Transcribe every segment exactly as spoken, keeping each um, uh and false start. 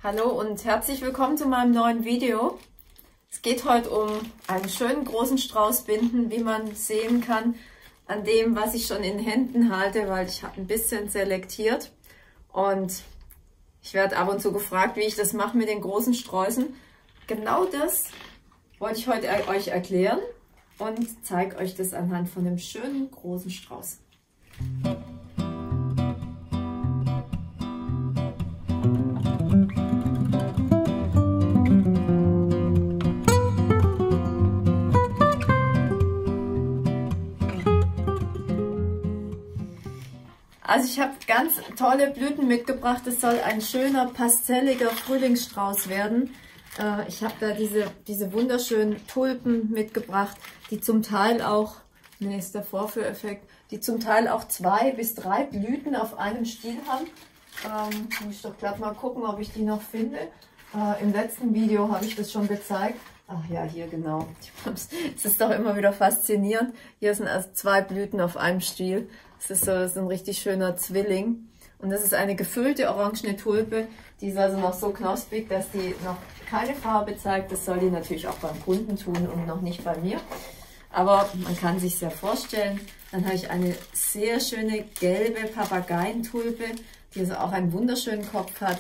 Hallo und herzlich willkommen zu meinem neuen Video. Es geht heute um einen schönen großen Strauß Binden, wie man sehen kann an dem, was ich schon in Händen halte, weil ich habe ein bisschen selektiert und ich werde ab und zu gefragt, wie ich das mache mit den großen Sträußen. Genau das wollte ich heute euch erklären und zeige euch das anhand von einem schönen großen Strauß. Also ich habe ganz tolle Blüten mitgebracht. Es soll ein schöner, pastelliger Frühlingsstrauß werden. Äh, ich habe da diese, diese wunderschönen Tulpen mitgebracht, die zum Teil auch, ne, ist der Vorführeffekt, die zum Teil auch zwei bis drei Blüten auf einem Stiel haben. Ähm, muss ich doch glatt mal gucken, ob ich die noch finde. Äh, Im letzten Video habe ich das schon gezeigt. Ach ja, hier genau. Es ist doch immer wieder faszinierend. Hier sind also zwei Blüten auf einem Stiel. Das ist so, das ist ein richtig schöner Zwilling. Und das ist eine gefüllte orangene Tulpe. Die ist also noch so knospig, dass die noch keine Farbe zeigt. Das soll die natürlich auch beim Kunden tun und noch nicht bei mir. Aber man kann sich ja vorstellen. Dann habe ich eine sehr schöne gelbe Papageientulpe, die also auch einen wunderschönen Kopf hat.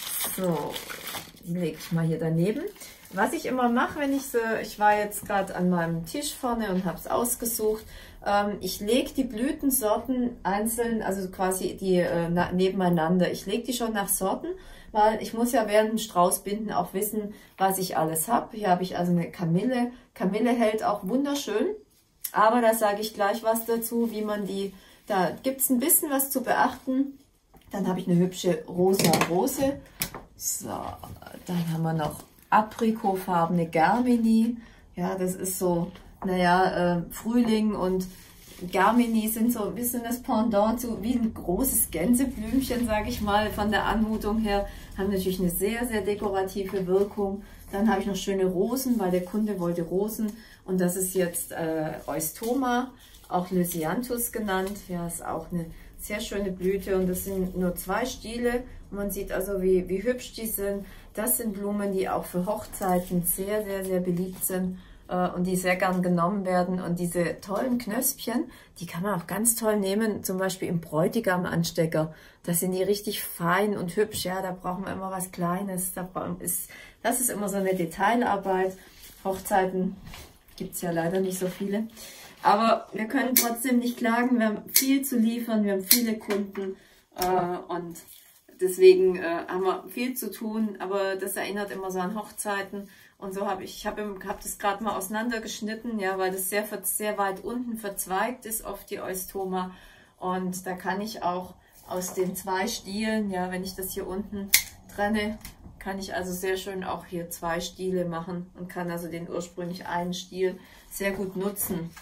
So, die lege ich mal hier daneben. Was ich immer mache, wenn ich so, ich war jetzt gerade an meinem Tisch vorne und habe es ausgesucht, ähm, ich lege die Blütensorten einzeln, also quasi die äh, nebeneinander. Ich lege die schon nach Sorten, weil ich muss ja während dem Straußbinden auch wissen, was ich alles habe. Hier habe ich also eine Kamille. Kamille hält auch wunderschön, aber da sage ich gleich was dazu, wie man die, da gibt es ein bisschen was zu beachten. Dann habe ich eine hübsche rosa Rose. So, dann haben wir noch aprikotfarbene Germini, ja, das ist so, naja, äh, Frühling, und Germini sind so ein bisschen das Pendant zu wie ein großes Gänseblümchen, sage ich mal, von der Anmutung her, haben natürlich eine sehr, sehr dekorative Wirkung. Dann habe ich noch schöne Rosen, weil der Kunde wollte Rosen, und das ist jetzt äh, Eustoma, auch Lysianthus genannt, ja, ist auch eine sehr schöne Blüte, und das sind nur zwei Stiele. Man sieht also, wie, wie hübsch die sind. Das sind Blumen, die auch für Hochzeiten sehr, sehr, sehr beliebt sind äh, und die sehr gern genommen werden. Und diese tollen Knöspchen, die kann man auch ganz toll nehmen, zum Beispiel im Bräutigam-Anstecker. Da sind die richtig fein und hübsch. Ja, da brauchen wir immer was Kleines. Da ist, das ist immer so eine Detailarbeit. Hochzeiten gibt es ja leider nicht so viele. Aber wir können trotzdem nicht klagen. Wir haben viel zu liefern, wir haben viele Kunden äh, und deswegen äh, haben wir viel zu tun. Aber das erinnert immer so an Hochzeiten. Und so habe ich, ich habe hab das gerade mal auseinandergeschnitten, ja, weil das sehr, sehr weit unten verzweigt ist, oft die Eustoma. Und da kann ich auch aus den zwei Stielen, ja, wenn ich das hier unten trenne, kann ich also sehr schön auch hier zwei Stiele machen und kann also den ursprünglich einen Stiel sehr gut nutzen.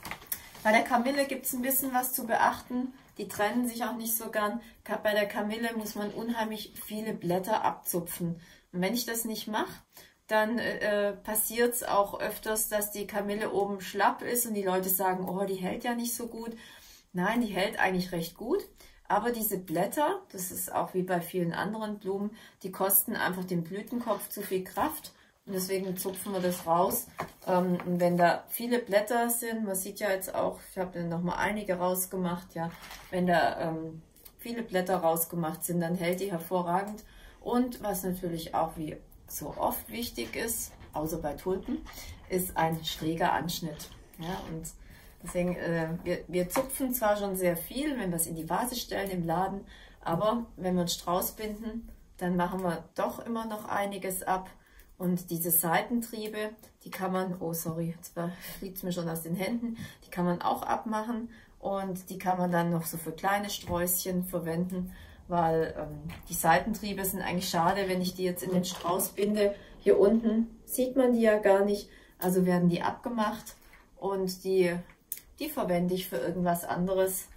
Bei der Kamille gibt es ein bisschen was zu beachten. Die trennen sich auch nicht so gern. Bei der Kamille muss man unheimlich viele Blätter abzupfen. Und wenn ich das nicht mache, dann äh, passiert es auch öfters, dass die Kamille oben schlapp ist und die Leute sagen, oh, die hält ja nicht so gut. Nein, die hält eigentlich recht gut. Aber diese Blätter, das ist auch wie bei vielen anderen Blumen, die kosten einfach dem Blütenkopf zu viel Kraft. Und deswegen zupfen wir das raus. Ähm, und wenn da viele Blätter sind, man sieht ja jetzt auch, ich habe noch mal einige rausgemacht, ja, wenn da ähm, viele Blätter rausgemacht sind, dann hält die hervorragend. Und was natürlich auch wie so oft wichtig ist, außer bei Tulpen, ist ein schräger Anschnitt. Ja, und deswegen, äh, wir, wir zupfen zwar schon sehr viel, wenn wir es in die Vase stellen im Laden, aber wenn wir einen Strauß binden, dann machen wir doch immer noch einiges ab. Und diese Seitentriebe, die kann man, oh sorry, jetzt fliegt es mir schon aus den Händen, die kann man auch abmachen und die kann man dann noch so für kleine Sträußchen verwenden, weil ähm, die Seitentriebe sind eigentlich schade, wenn ich die jetzt in den Strauß binde. Hier unten sieht man die ja gar nicht, also werden die abgemacht und die, die verwende ich für irgendwas anderes,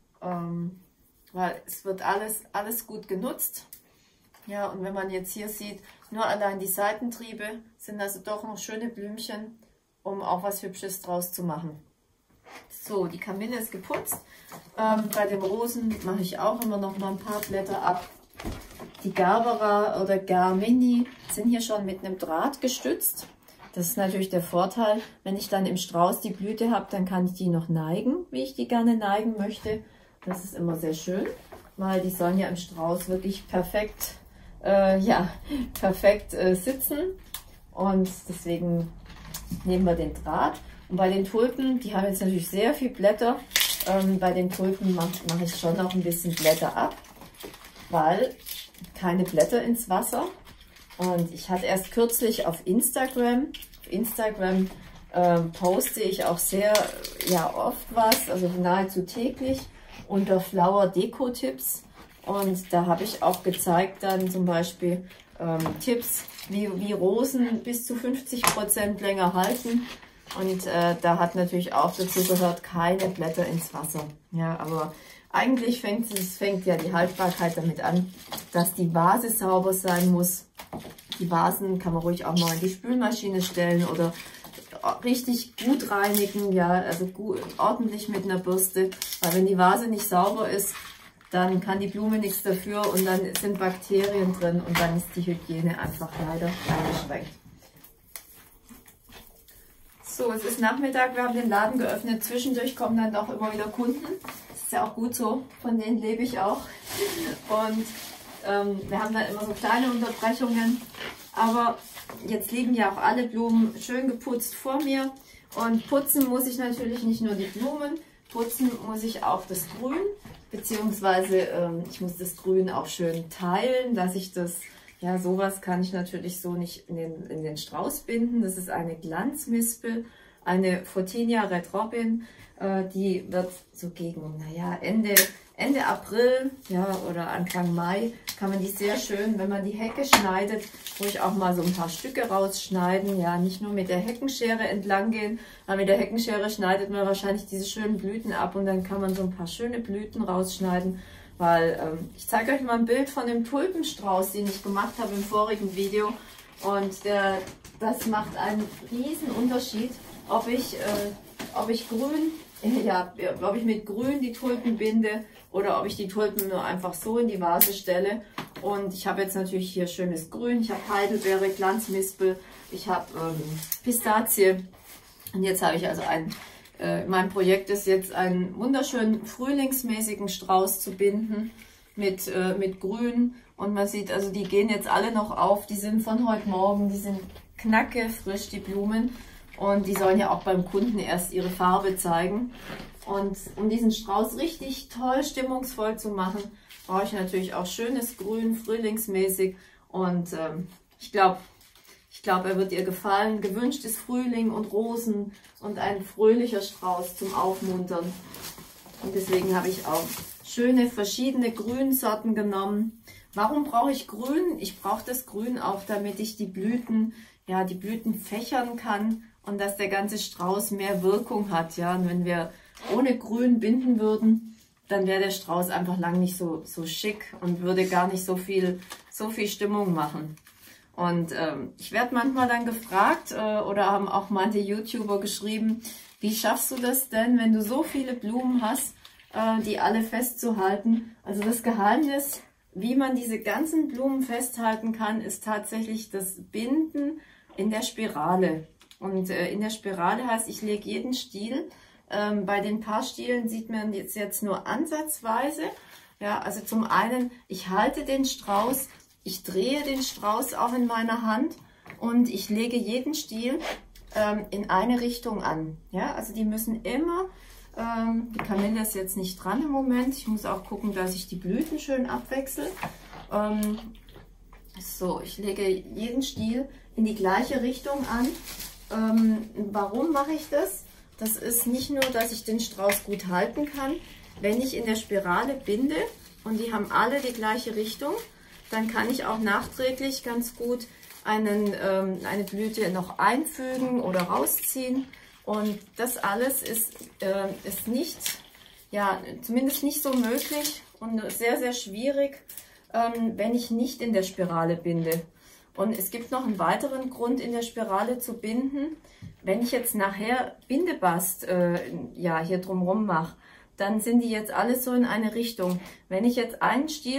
ähm, weil es wird alles, alles gut genutzt. Ja, und wenn man jetzt hier sieht, nur allein die Seitentriebe sind also doch noch schöne Blümchen, um auch was Hübsches draus zu machen. So, die Kamille ist geputzt. Ähm, bei den Rosen mache ich auch immer noch mal ein paar Blätter ab. Die Gerbera oder Germini sind hier schon mit einem Draht gestützt. Das ist natürlich der Vorteil, wenn ich dann im Strauß die Blüte habe, dann kann ich die noch neigen, wie ich die gerne neigen möchte. Das ist immer sehr schön, weil die sollen ja im Strauß wirklich perfekt, äh, ja, perfekt äh, sitzen. Und deswegen nehmen wir den Draht. Und bei den Tulpen, die haben jetzt natürlich sehr viel Blätter. Ähm, bei den Tulpen mache mach ich schon noch ein bisschen Blätter ab, weil keine Blätter ins Wasser. Und ich hatte erst kürzlich auf Instagram, auf Instagram ähm, poste ich auch sehr ja, oft was, also nahezu täglich unter Flower Deko Tipps. Und da habe ich auch gezeigt dann zum Beispiel ähm, Tipps, wie, wie Rosen bis zu fünfzig Prozent länger halten. Und äh, da hat natürlich auch dazu gehört, keine Blätter ins Wasser. Ja, aber eigentlich fängt es fängt ja die Haltbarkeit damit an, dass die Vase sauber sein muss. Die Vasen kann man ruhig auch mal in die Spülmaschine stellen oder richtig gut reinigen, ja, also gut, ordentlich mit einer Bürste. Weil wenn die Vase nicht sauber ist, dann kann die Blume nichts dafür und dann sind Bakterien drin und dann ist die Hygiene einfach leider eingeschränkt. So, es ist Nachmittag, wir haben den Laden geöffnet. Zwischendurch kommen dann auch immer wieder Kunden. Das ist ja auch gut so, von denen lebe ich auch. Und ähm, wir haben dann immer so kleine Unterbrechungen. Aber jetzt liegen ja auch alle Blumen schön geputzt vor mir. Und putzen muss ich natürlich nicht nur die Blumen, putzen muss ich auch das Grün. Beziehungsweise ähm, ich muss das Grün auch schön teilen, dass ich das... Ja, sowas kann ich natürlich so nicht in den, in den Strauß binden. Das ist eine Glanzmispel, eine Photinia Red Robin. Äh, die wird so gegen, naja, Ende, Ende April, ja, oder Anfang Mai kann man die sehr schön, wenn man die Hecke schneidet, ruhig auch mal so ein paar Stücke rausschneiden. Ja, nicht nur mit der Heckenschere entlang gehen, aber mit der Heckenschere schneidet man wahrscheinlich diese schönen Blüten ab und dann kann man so ein paar schöne Blüten rausschneiden. Weil ähm, ich zeige euch mal ein Bild von dem Tulpenstrauß, den ich gemacht habe im vorigen Video. Und der, das macht einen riesen Unterschied, ob ich, äh, ob ich grün, äh, ja, ob ich mit grün die Tulpen binde oder ob ich die Tulpen nur einfach so in die Vase stelle. Und ich habe jetzt natürlich hier schönes Grün. Ich habe Heidelbeere, Glanzmispel, ich habe ähm, Pistazie. Und jetzt habe ich also ein Mein Projekt ist jetzt, einen wunderschönen frühlingsmäßigen Strauß zu binden mit, äh, mit Grün. Und man sieht, also die gehen jetzt alle noch auf. Die sind von heute Morgen, die sind knackefrisch, die Blumen. Und die sollen ja auch beim Kunden erst ihre Farbe zeigen. Und um diesen Strauß richtig toll stimmungsvoll zu machen, brauche ich natürlich auch schönes Grün, frühlingsmäßig. Und ähm, ich glaube, Ich glaube, er wird ihr gefallen. Gewünscht ist Frühling und Rosen und ein fröhlicher Strauß zum Aufmuntern. Und deswegen habe ich auch schöne verschiedene Grünsorten genommen. Warum brauche ich Grün? Ich brauche das Grün auch, damit ich die Blüten, ja, die Blüten fächern kann und dass der ganze Strauß mehr Wirkung hat. Ja, und wenn wir ohne Grün binden würden, dann wäre der Strauß einfach lang nicht so, so schick und würde gar nicht so viel, so viel Stimmung machen. Und ähm, ich werde manchmal dann gefragt äh, oder haben auch manche YouTuber geschrieben, wie schaffst du das denn, wenn du so viele Blumen hast, äh, die alle festzuhalten? Also das Geheimnis, wie man diese ganzen Blumen festhalten kann, ist tatsächlich das Binden in der Spirale. Und äh, in der Spirale heißt, ich lege jeden Stiel. Ähm, bei den Paarstielen sieht man jetzt, jetzt nur ansatzweise. Ja, also zum einen, ich halte den Strauß. Ich drehe den Strauß auch in meiner Hand und ich lege jeden Stiel ähm, in eine Richtung an. Ja, also die müssen immer, ähm, die Kamille ist jetzt nicht dran im Moment. Ich muss auch gucken, dass ich die Blüten schön abwechsle. Ähm, so, ich lege jeden Stiel in die gleiche Richtung an. Ähm, warum mache ich das? Das ist nicht nur, dass ich den Strauß gut halten kann. Wenn ich in der Spirale binde und die haben alle die gleiche Richtung, dann kann ich auch nachträglich ganz gut einen, ähm, eine Blüte noch einfügen oder rausziehen. Und das alles ist, äh, ist nicht, ja, zumindest nicht so möglich und sehr, sehr schwierig, ähm, wenn ich nicht in der Spirale binde. Und es gibt noch einen weiteren Grund, in der Spirale zu binden. Wenn ich jetzt nachher Bindebast äh, ja, hier drumherum mache, dann sind die jetzt alle so in eine Richtung. Wenn ich jetzt einen Stiel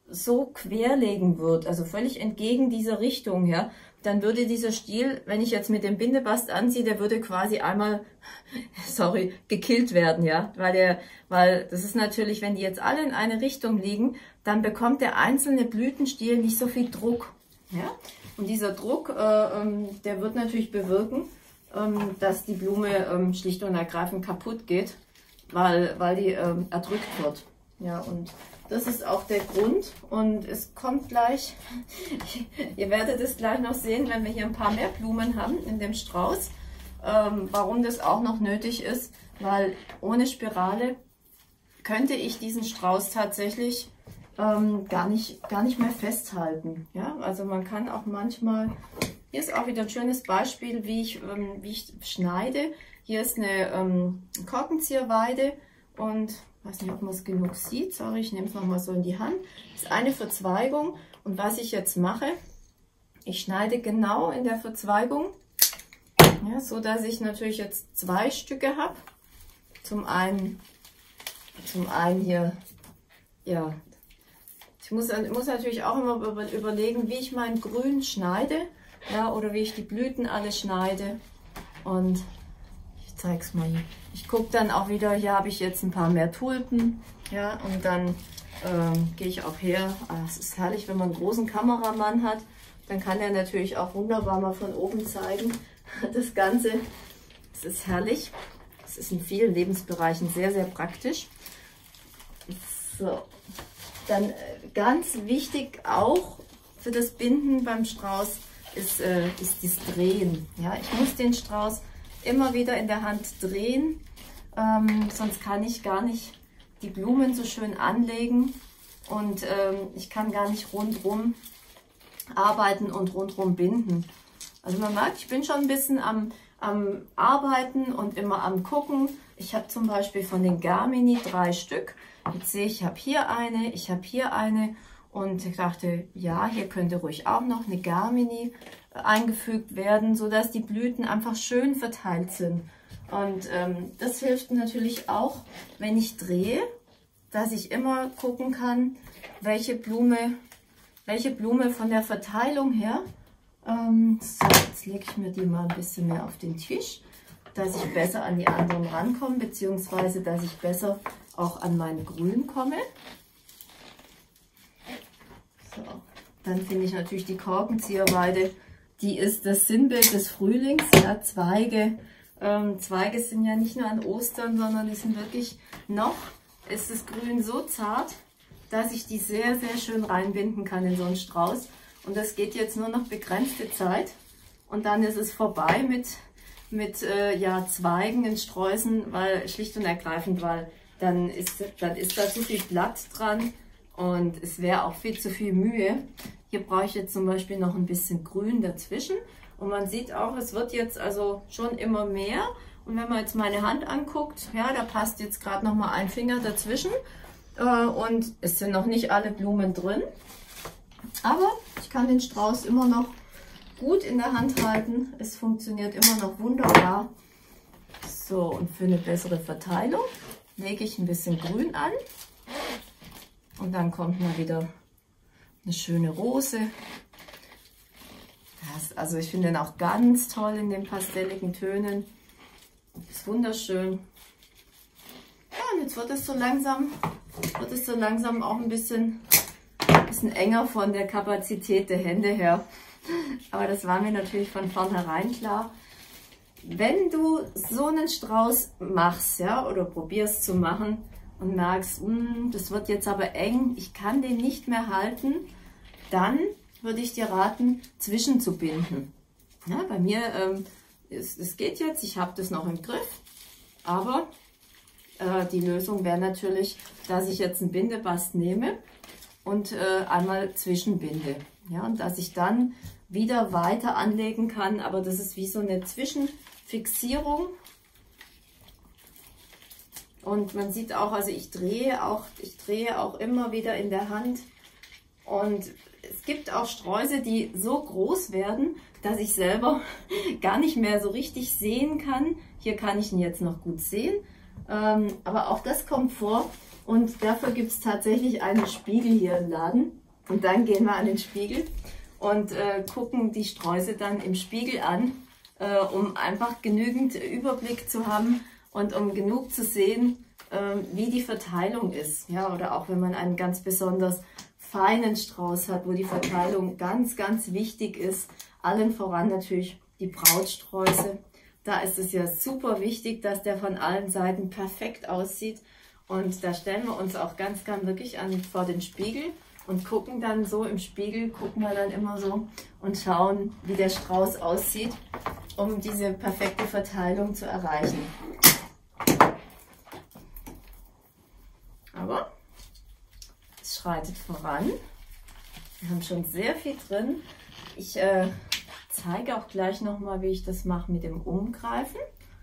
so querlegen würde, also völlig entgegen dieser Richtung, ja, dann würde dieser Stiel, wenn ich jetzt mit dem Bindebast anziehe, der würde quasi einmal, sorry, gekillt werden, ja, weil der, weil das ist natürlich, wenn die jetzt alle in eine Richtung liegen, dann bekommt der einzelne Blütenstiel nicht so viel Druck, ja, und dieser Druck, äh, ähm, der wird natürlich bewirken, ähm, dass die Blume ähm, schlicht und ergreifend kaputt geht, weil, weil die ähm, erdrückt wird, ja, und das ist auch der Grund und es kommt gleich, ihr werdet es gleich noch sehen, wenn wir hier ein paar mehr Blumen haben in dem Strauß, ähm, warum das auch noch nötig ist, weil ohne Spirale könnte ich diesen Strauß tatsächlich ähm, gar nicht, gar nicht mehr festhalten. Ja? Also man kann auch manchmal, hier ist auch wieder ein schönes Beispiel, wie ich, ähm, wie ich schneide. Hier ist eine ähm, Korkenzieherweide und ich weiß nicht, ob man es genug sieht. Sorry, ich nehme es nochmal so in die Hand. Das ist eine Verzweigung. Und was ich jetzt mache, ich schneide genau in der Verzweigung, ja, so dass ich natürlich jetzt zwei Stücke habe. Zum einen, zum einen hier, ja, ich muss, ich muss natürlich auch immer über, überlegen, wie ich mein Grün schneide, ja, oder wie ich die Blüten alle schneide. Und ich zeige es mal hier. Ich gucke dann auch wieder, hier habe ich jetzt ein paar mehr Tulpen, ja, und dann ähm, gehe ich auch her. Ah, es ist herrlich, wenn man einen großen Kameramann hat, dann kann er natürlich auch wunderbar mal von oben zeigen. Das Ganze, es ist herrlich. Es ist in vielen Lebensbereichen sehr, sehr praktisch. So, dann äh, ganz wichtig auch für das Binden beim Strauß ist, äh, ist das Drehen. Ja, ich muss den Strauß immer wieder in der Hand drehen, ähm, sonst kann ich gar nicht die Blumen so schön anlegen und ähm, ich kann gar nicht rundherum arbeiten und rundherum binden. Also man merkt, ich bin schon ein bisschen am, am Arbeiten und immer am Gucken. Ich habe zum Beispiel von den Garmini drei Stück. Jetzt sehe ich, ich habe hier eine, ich habe hier eine und ich dachte, ja, hier könnte ruhig auch noch eine Garmini eingefügt werden, sodass die Blüten einfach schön verteilt sind. Und ähm, das hilft natürlich auch, wenn ich drehe, dass ich immer gucken kann, welche Blume, welche Blume von der Verteilung her. Ähm, so, jetzt lege ich mir die mal ein bisschen mehr auf den Tisch, dass ich besser an die anderen rankomme, beziehungsweise dass ich besser auch an mein Grün komme. So, dann finde ich natürlich die Korkenzieherweide. Die ist das Sinnbild des Frühlings, ja, Zweige. Ähm, Zweige sind ja nicht nur an Ostern, sondern die sind wirklich noch, ist das Grün so zart, dass ich die sehr, sehr schön reinbinden kann in so einen Strauß. Und das geht jetzt nur noch begrenzte Zeit. Und dann ist es vorbei mit, mit äh, ja, Zweigen in Sträußen, weil schlicht und ergreifend, weil dann ist, dann ist da zu viel Blatt dran und es wäre auch viel zu viel Mühe. Hier brauche ich jetzt zum Beispiel noch ein bisschen Grün dazwischen und man sieht auch, es wird jetzt also schon immer mehr und wenn man jetzt meine Hand anguckt, ja, da passt jetzt gerade noch mal ein Finger dazwischen äh, und es sind noch nicht alle Blumen drin, aber ich kann den Strauß immer noch gut in der Hand halten, es funktioniert immer noch wunderbar. So, und für eine bessere Verteilung lege ich ein bisschen Grün an und dann kommt mal wieder eine schöne Rose. Das, also ich finde den auch ganz toll in den pastelligen Tönen. Ist wunderschön. Ja, und jetzt wird es so langsam, wird es so langsam auch ein bisschen, ein bisschen enger von der Kapazität der Hände her. Aber das war mir natürlich von vornherein klar. Wenn du so einen Strauß machst, ja, oder probierst zu machen, und merkst, mh, das wird jetzt aber eng, ich kann den nicht mehr halten, dann würde ich dir raten, zwischenzubinden. Ja, bei mir, ähm, es, es geht jetzt, ich habe das noch im Griff, aber äh, die Lösung wäre natürlich, dass ich jetzt einen Bindebast nehme und äh, einmal zwischenbinde. Ja, und dass ich dann wieder weiter anlegen kann, aber das ist wie so eine Zwischenfixierung. Und man sieht auch, also ich drehe auch, ich drehe auch immer wieder in der Hand. Und es gibt auch Sträuße, die so groß werden, dass ich selber gar nicht mehr so richtig sehen kann. Hier kann ich ihn jetzt noch gut sehen. Ähm, aber auch das kommt vor. Und dafür gibt es tatsächlich einen Spiegel hier im Laden. Und dann gehen wir an den Spiegel und äh, gucken die Sträuße dann im Spiegel an, äh, um einfach genügend Überblick zu haben und um genug zu sehen, äh, wie die Verteilung ist. Ja, oder auch wenn man einen ganz besonders feinen Strauß hat, wo die Verteilung ganz, ganz wichtig ist. Allen voran natürlich die Brautsträuße. Da ist es ja super wichtig, dass der von allen Seiten perfekt aussieht. Und da stellen wir uns auch ganz gern wirklich an vor den Spiegel und gucken dann so im Spiegel, gucken wir dann immer so und schauen, wie der Strauß aussieht, um diese perfekte Verteilung zu erreichen. Aber es schreitet voran. Wir haben schon sehr viel drin. Ich äh, zeige auch gleich nochmal, wie ich das mache mit dem Umgreifen.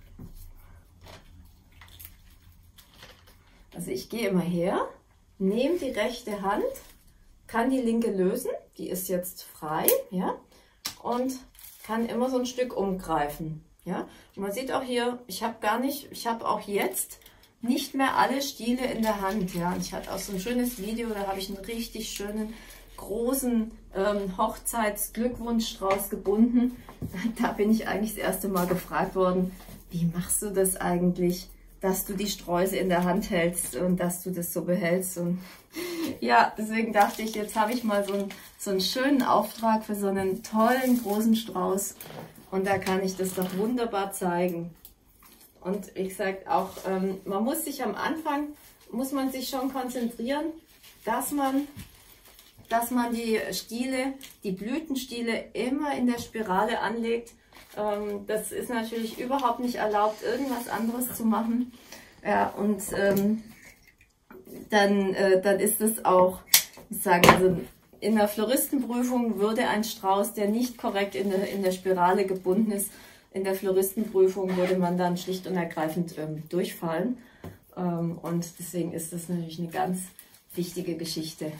Also ich gehe immer her, nehme die rechte Hand, kann die linke lösen, die ist jetzt frei, ja, und kann immer so ein Stück umgreifen, ja. Und man sieht auch hier, ich habe gar nicht, ich habe auch jetzt nicht mehr alle Stiele in der Hand, ja. Und ich hatte auch so ein schönes Video, da habe ich einen richtig schönen großen ähm, Hochzeits-Glückwunschstrauß gebunden. Da bin ich eigentlich das erste Mal gefragt worden, wie machst du das eigentlich, dass du die Sträuße in der Hand hältst und dass du das so behältst. Und ja, deswegen dachte ich, jetzt habe ich mal so einen, so einen schönen Auftrag für so einen tollen großen Strauß und da kann ich das doch wunderbar zeigen. Und ich sage auch, ähm, man muss sich am Anfang, muss man sich schon konzentrieren, dass man, dass man die Stiele, die Blütenstiele immer in der Spirale anlegt. Ähm, das ist natürlich überhaupt nicht erlaubt, irgendwas anderes zu machen. Ja, und ähm, dann, äh, dann ist es auch, ich sage, also in der Floristenprüfung würde ein Strauß, der nicht korrekt in der, in der Spirale gebunden ist, in der Floristenprüfung würde man dann schlicht und ergreifend ähm, durchfallen. Ähm, und deswegen ist das natürlich eine ganz wichtige Geschichte.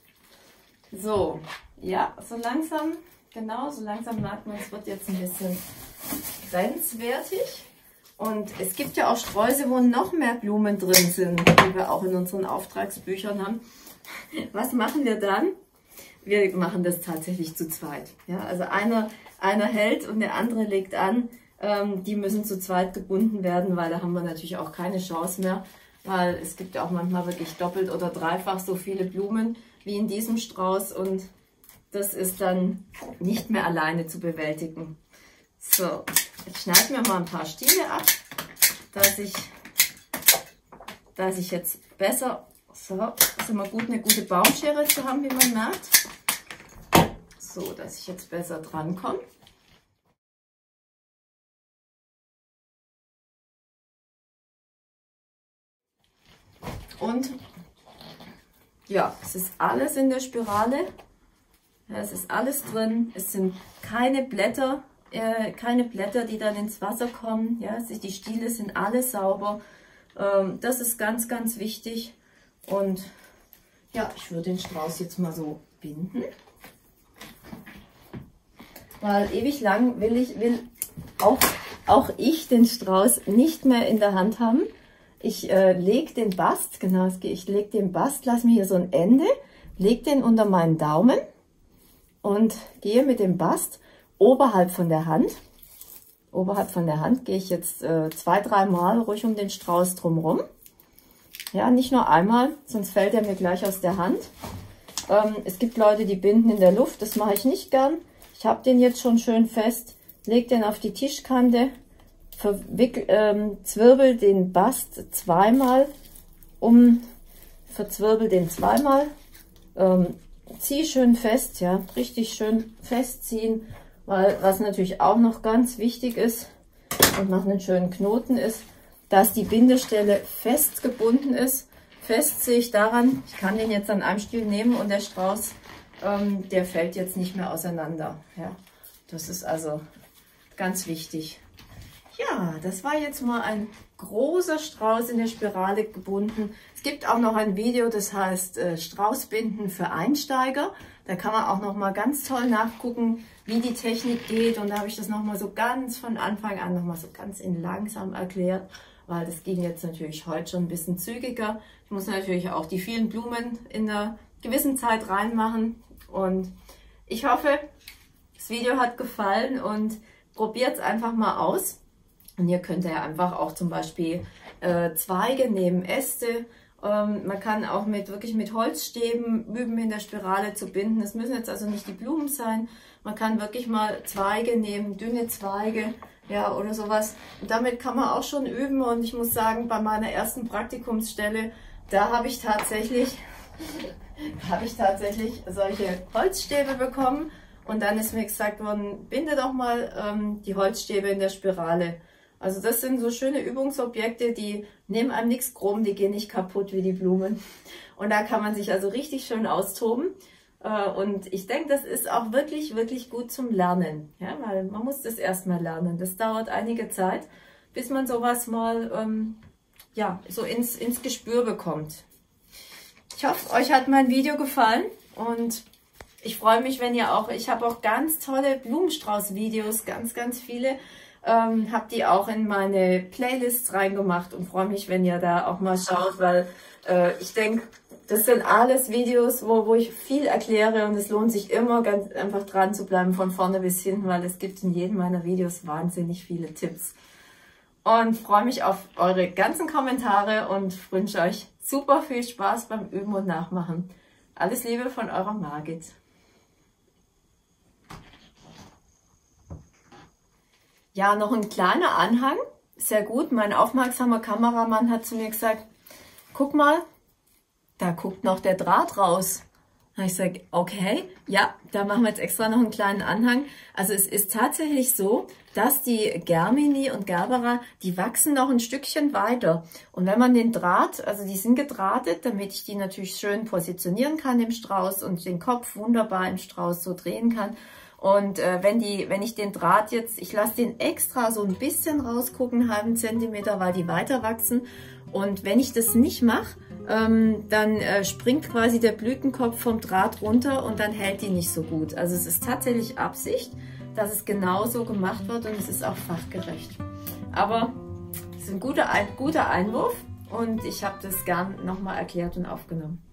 So, ja, so langsam, genau, so langsam merkt man, es wird jetzt ein bisschen grenzwertig. Und es gibt ja auch Sträuße, wo noch mehr Blumen drin sind, die wir auch in unseren Auftragsbüchern haben. Was machen wir dann? Wir machen das tatsächlich zu zweit. Ja, also einer, einer hält und der andere legt an. Ähm, die müssen zu zweit gebunden werden, weil da haben wir natürlich auch keine Chance mehr. Weil es gibt ja auch manchmal wirklich doppelt oder dreifach so viele Blumen wie in diesem Strauß. Und das ist dann nicht mehr alleine zu bewältigen. So, ich schneide mir mal ein paar Stiele ab, dass ich, dass ich jetzt besser, so, ist immer gut, eine gute Baumschere zu haben, wie man merkt. So, dass ich jetzt besser dran komme. Und ja, es ist alles in der Spirale. Ja, es ist alles drin. Es sind keine Blätter, äh, keine Blätter, die dann ins Wasser kommen. Ja, die Stiele sind alle sauber. Ähm, das ist ganz, ganz wichtig. Und ja, ich würde den Strauß jetzt mal so binden. Weil ewig lang will ich, will auch, auch ich den Strauß nicht mehr in der Hand haben. Ich äh, lege den Bast, genau, ich lege den Bast, lasse mir hier so ein Ende, lege den unter meinen Daumen und gehe mit dem Bast oberhalb von der Hand. Oberhalb von der Hand gehe ich jetzt äh, zwei, drei Mal ruhig um den Strauß drumherum. Ja, nicht nur einmal, sonst fällt er mir gleich aus der Hand. Ähm, es gibt Leute, die binden in der Luft, das mache ich nicht gern. Ich habe den jetzt schon schön fest, lege den auf die Tischkante, verwickel, ähm, zwirbel den Bast zweimal um, verzwirbel den zweimal, ähm, zieh schön fest, ja, richtig schön festziehen, weil was natürlich auch noch ganz wichtig ist und noch einen schönen Knoten ist, dass die Bindestelle fest gebunden ist. Fest sehe ich daran, ich kann den jetzt an einem Stiel nehmen und der Strauß, ähm, der fällt jetzt nicht mehr auseinander. Ja, das ist also ganz wichtig. Ja, das war jetzt mal ein großer Strauß in der Spirale gebunden. Es gibt auch noch ein Video, das heißt äh, Straußbinden für Einsteiger. Da kann man auch noch mal ganz toll nachgucken, wie die Technik geht. Und da habe ich das noch mal so ganz von Anfang an noch mal so ganz in langsam erklärt. weil das ging jetzt natürlich heute schon ein bisschen zügiger. Ich muss natürlich auch die vielen Blumen in einer gewissen Zeit reinmachen und ich hoffe, das Video hat gefallen und probiert es einfach mal aus. Und ihr könnt ja einfach auch zum Beispiel äh, Zweige nehmen, Äste. Ähm, man kann auch mit wirklich mit Holzstäben üben, in der Spirale zu binden. Das müssen jetzt also nicht die Blumen sein. Man kann wirklich mal Zweige nehmen, dünne Zweige, ja, oder sowas. Und damit kann man auch schon üben. Und ich muss sagen, bei meiner ersten Praktikumsstelle, da habe ich tatsächlich, habe ich tatsächlich solche Holzstäbe bekommen. Und dann ist mir gesagt worden, binde doch mal ähm, die Holzstäbe in der Spirale. Also das sind so schöne Übungsobjekte, die nehmen einem nichts krumm, die gehen nicht kaputt wie die Blumen. Und da kann man sich also richtig schön austoben. Und ich denke, das ist auch wirklich, wirklich gut zum Lernen. Ja, weil man muss das erstmal lernen. Das dauert einige Zeit, bis man sowas mal ähm, ja, so ins, ins Gespür bekommt. Ich hoffe, euch hat mein Video gefallen und ich freue mich, wenn ihr auch, ich habe auch ganz tolle Blumenstrauß-Videos, ganz, ganz viele. Ähm, habe die auch in meine Playlists reingemacht und freue mich, wenn ihr da auch mal schaut, weil äh, ich denke, das sind alles Videos, wo, wo ich viel erkläre und es lohnt sich immer ganz einfach dran zu bleiben von vorne bis hinten, weil es gibt in jedem meiner Videos wahnsinnig viele Tipps. Und freue mich auf eure ganzen Kommentare und wünsche euch super viel Spaß beim Üben und Nachmachen. Alles Liebe von eurer Margit. Ja, noch ein kleiner Anhang, sehr gut. Mein aufmerksamer Kameramann hat zu mir gesagt, guck mal, da guckt noch der Draht raus. Und ich sage, okay, ja, da machen wir jetzt extra noch einen kleinen Anhang. Also es ist tatsächlich so, dass die Germini und Gerbera, die wachsen noch ein Stückchen weiter. Und wenn man den Draht, also die sind gedrahtet, damit ich die natürlich schön positionieren kann im Strauß und den Kopf wunderbar im Strauß so drehen kann. Und äh, wenn, die, wenn ich den Draht jetzt, ich lasse den extra so ein bisschen rausgucken, einen halben Zentimeter, weil die weiter wachsen. Und wenn ich das nicht mache, ähm, dann äh, springt quasi der Blütenkopf vom Draht runter und dann hält die nicht so gut. Also es ist tatsächlich Absicht, dass es genauso gemacht wird und es ist auch fachgerecht. Aber es ist ein guter, ein guter Einwurf und ich habe das gern nochmal erklärt und aufgenommen.